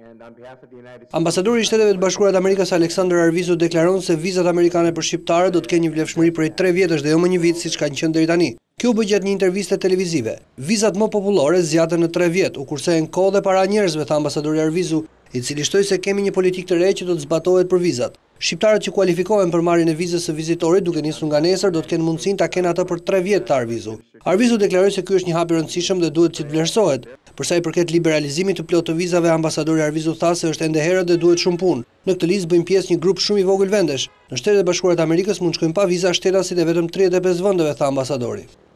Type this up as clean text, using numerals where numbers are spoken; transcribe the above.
Ambasadori i Shteteve të Bashkuara të Amerikës Arvizu deklaron se vizat amerikane për shqiptarët do të kenë një vlefshmëri prej 3 vjetësh dhe jo më 1 vit siç kanë qenë deri tani. Kjo u bë gjatë një interviste televizive. Vizat më popullore zgjaten në 3 vjet, u kursejnë kohë dhe para njerëzve, tha ambasadori Arvizu, i cili shtoi se kemi një politikë të re që do të zbatohet për vizat. Shqiptarët që kualifikohen për marrjen e vizës së vizitorit duke nisur nga nesër do të kenë mundësinë ta kenë atë për 3 vjet, tha Arvizu. Arvizu deklaroi se ky është një hap i rëndësishëm dhe duhet që të vlerësohet. Për sa i përket liberalizimit të plotë të vizave, ambasadori Arvizu tha se është ende herët dhe duhet shumë punë. Në këtë listë bëjnë pjesë një grup shumë i vogël vendesh. Në Shtetet e Bashkuara të Amerikës mund shkojnë pa viza shtetasit e vetëm 35 vendeve, tha ambasadori.